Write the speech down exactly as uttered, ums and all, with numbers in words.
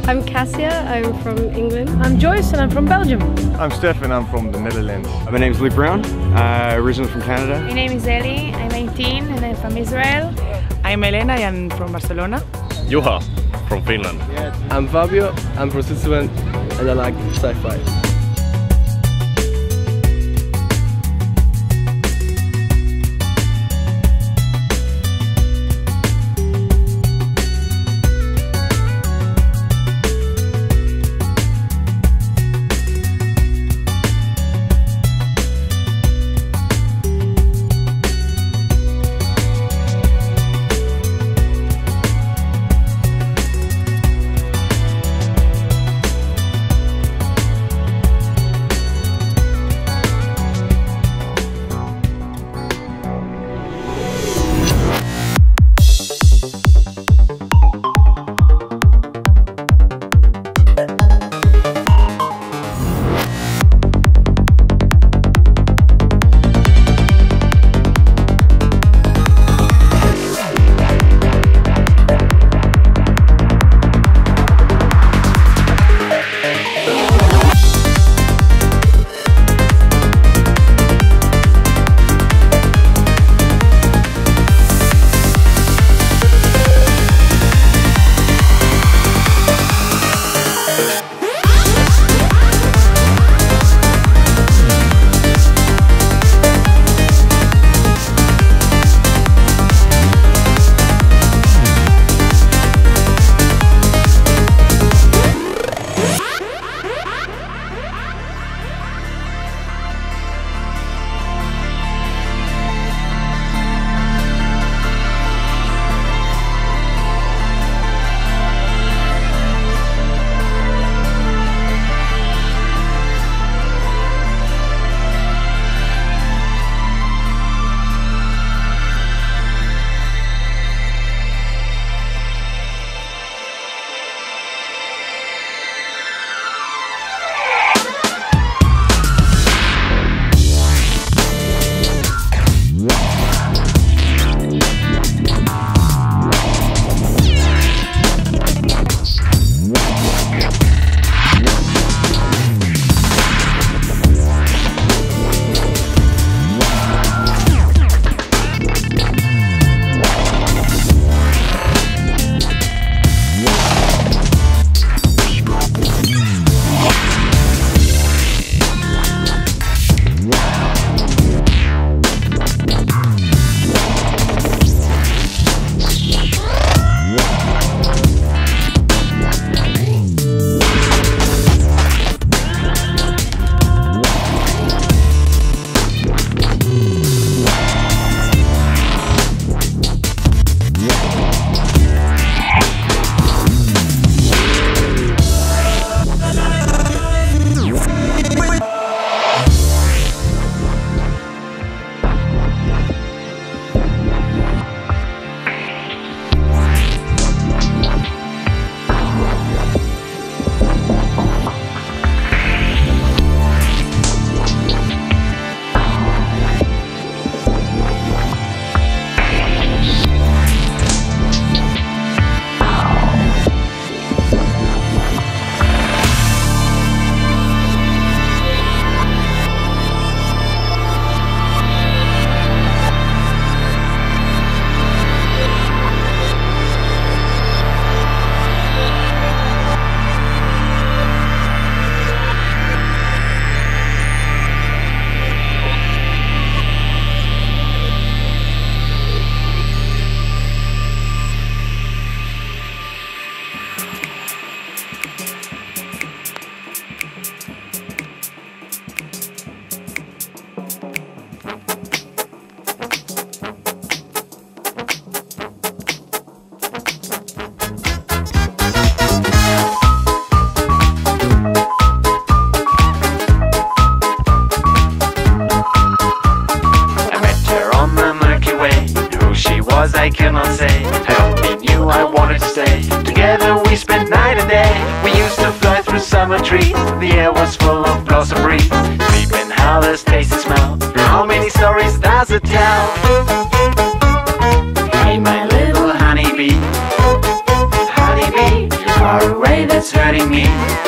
I'm Cassia, I'm from England. I'm Joyce and I'm from Belgium. I'm Stefan, I'm from the Netherlands. My name is Luke Brown, uh, originally from Canada. My name is Ellie, I'm eighteen and I'm from Israel. I'm Elena, I'm from Barcelona. Juha, from Finland. I'm Fabio, I'm from Switzerland and I like sci-fi. I cannot say. I only knew I wanted to stay. Together we spent night and day. We used to fly through summer trees. The air was full of blossom breeze. Sleep in howlers, taste and smell. How many stories does it tell? Hey my little honeybee, honeybee, far away that's it's hurting me.